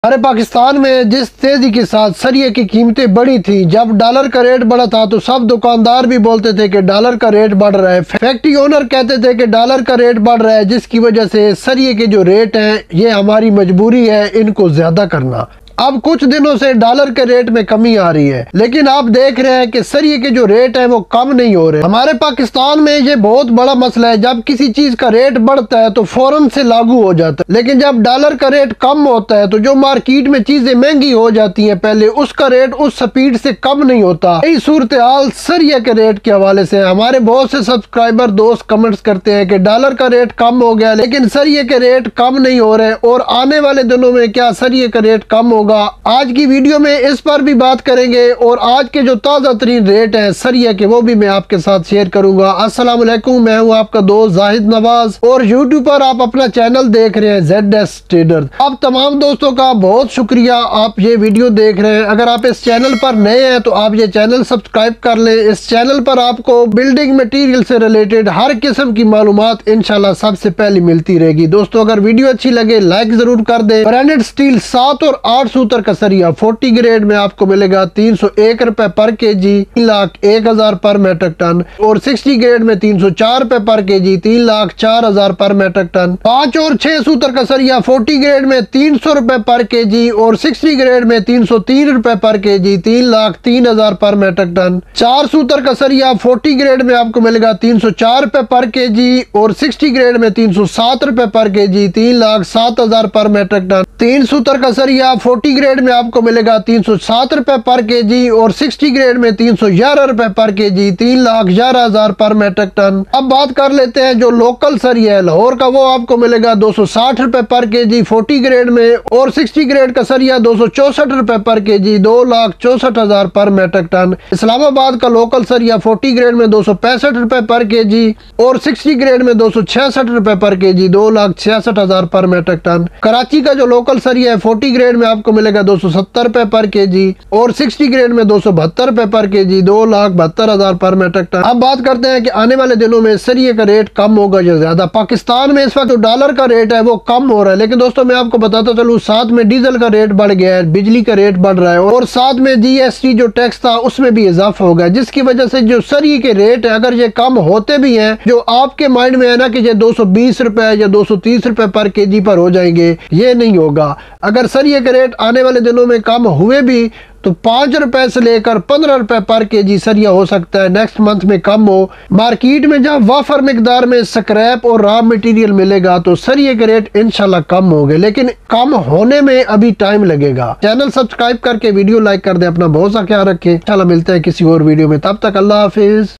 हमारे पाकिस्तान में जिस तेजी के साथ सरिये की कीमतें बढ़ी थी, जब डॉलर का रेट बढ़ा था तो सब दुकानदार भी बोलते थे कि डॉलर का रेट बढ़ रहा है। फैक्ट्री ओनर कहते थे कि डॉलर का रेट बढ़ रहा है, जिसकी वजह से सरिये के जो रेट हैं ये हमारी मजबूरी है इनको ज्यादा करना। अब कुछ दिनों से डॉलर के रेट में कमी आ रही है, लेकिन आप देख रहे हैं कि सरिये के जो रेट है वो कम नहीं हो रहे। हमारे पाकिस्तान में ये बहुत बड़ा मसला है, जब किसी चीज का रेट बढ़ता है तो फौरन से लागू हो जाता है, लेकिन जब डॉलर का रेट कम होता है तो जो मार्केट में चीजें महंगी हो जाती हैं पहले, उसका रेट उस स्पीड से कम नहीं होता। यही सूरत हाल सरिये के रेट के हवाले से हमारे बहुत से सब्सक्राइबर दोस्त कमेंट्स करते हैं कि डॉलर का रेट कम हो गया लेकिन सरिये के रेट कम नहीं हो रहे, और आने वाले दिनों में क्या सरिये का रेट कम होगा। आज की वीडियो में इस पर भी बात करेंगे, और आज के जो ताज़ा तरीन रेट हैं सरिया के वो भी मैं आपके साथ शेयर करूंगा। अस्सलाम वालेकुम, मैं हूं आपका दोस्त जाहिद नवाज और यूट्यूब पर आप अपना चैनल देख रहे हैं ZS ट्रेडर। अब तमाम दोस्तों का बहुत शुक्रिया, आप ये वीडियो देख रहे हैं। अगर आप इस चैनल पर नए हैं तो आप ये चैनल सब्सक्राइब कर लें। इस चैनल पर आपको बिल्डिंग मटीरियल से रिलेटेड हर किस्म की मालूमात इंशाल्लाह सबसे पहले मिलती रहेगी। दोस्तों अगर वीडियो अच्छी लगे लाइक जरूर कर दें। ब्रांडेड स्टील 7 और 8 सूतर का सरिया 40 ग्रेड में आपको मिलेगा 301 रुपए पर केजी, 3,01,000 पर मेट्रिक टन, और 60 ग्रेड में 304 रुपए पर केजी, 3,04,000 पर मेट्रिक टन। 5 और 6 सूतर का सरिया 40 ग्रेड में 300 रुपए पर केजी और 60 ग्रेड में 303 रुपए पर केजी, 3,03,000 पर मेट्रिक टन। 4 सूतर का सरिया 40 ग्रेड में आपको मिलेगा 304 रुपए पर केजी और 60 ग्रेड में 307 रुपए पर केजी, 3,07,000 पर मेट्रिक टन। 3 सूतर का सरिया 40 ग्रेड में आपको मिलेगा 307 रुपए पर केजी और 60 ग्रेड में 311 रुपए पर केजी, 3,11,000 पर मेट्रिक टन। अब बात कर लेते हैं जो लोकल सरिया है लाहौर का, वो आपको मिलेगा 260 रुपए पर केजी 40 ग्रेड में, और 60 ग्रेड का सरिया 264 रुपए पर केजी, 2,64,000 पर मेट्रिक टन। इस्लामाबाद का लोकल सरिया 40 ग्रेड में 265 रुपए पर केजी और 60 ग्रेड में 266 रुपए पर केजी, 2,66,000 पर मेट्रिक टन। कराची का जो लोकल सरिया है 40 ग्रेड में आपको मिलेगा 270 रुपए पर केजी और 60 ग्रेड में 272 रुपए पर केजी, 2,72,000 पर मेट्रिक टन। अब बात करते हैं कि आने वाले दिनों में सरिये का रेट कम होगा या ज्यादा। पाकिस्तान में इस वक्त जो डॉलर का रेट है वो कम हो रहा है, लेकिन दोस्तों मैं आपको बताता चलूं साथ में डीजल का रेट बढ़ गया है, बिजली का रेट बढ़ रहा है, और साथ में GST जो टैक्स था उसमें भी इजाफा हो गया, जिसकी वजह से जो सरिये के रेट है अगर ये कम होते भी हैं, जो आपके माइंड में है ना कि ये 220 रुपए या 230 रुपए पर केजी पर हो जाएंगे, ये नहीं होगा। अगर सरिये के रेट आने वाले दिनों में कम हुए भी तो 5 रुपए से लेकर 15 रुपए पर केजी सरिया हो सकता है नेक्स्ट मंथ में कम हो। मार्केट में जब वाफर मिकदार में स्क्रैप और रॉ मटेरियल मिलेगा तो सरिये के रेट इंशाल्लाह कम होंगे, लेकिन कम होने में अभी टाइम लगेगा। चैनल सब्सक्राइब करके वीडियो लाइक कर दे, अपना बहुत सा ख्याल रखें। इंशाल्लाह मिलते हैं किसी और वीडियो में, तब तक अल्लाह हाफिज।